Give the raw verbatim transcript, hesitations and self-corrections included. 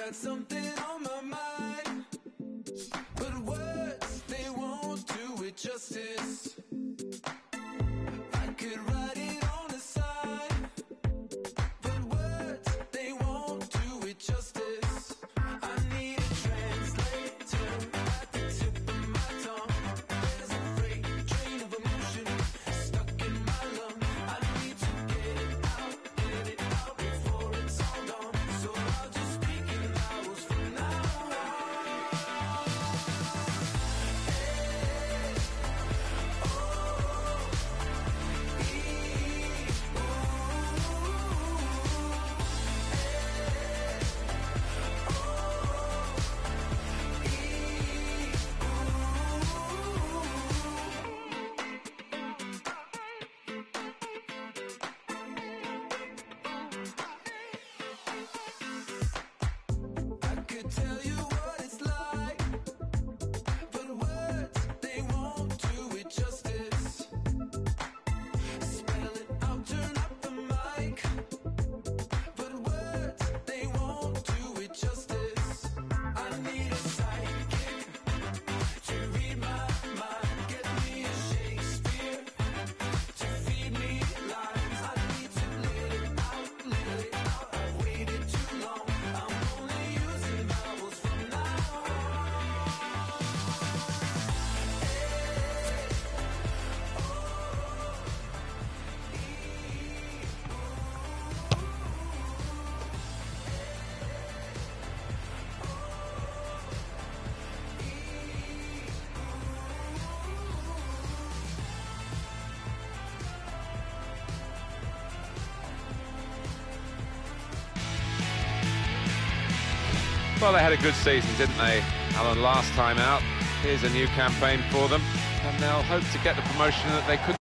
got something on my mind, but words, they won't do it justice. I could write it on a sign, but words, they won't do it justice. I need a translator at the tip of my tongue. There's a freight train of emotion stuck in my lung. I need to get it out, get it out before it's all gone. So I'll just speak in vowels from now on. I could tell you what it's like, but words, they won't do it justice. Spell it out, turn up the mic, but words, they won't do it justice. I need a sidekick to read my mind, get me a Shakespeare to feed me lines. I need to let it out, let it out. I've waited too long. I'm only using vowels from now on. Well, they had a good season, didn't they, Alan, last time out? Here's a new campaign for them, and they'll hope to get the promotion that they could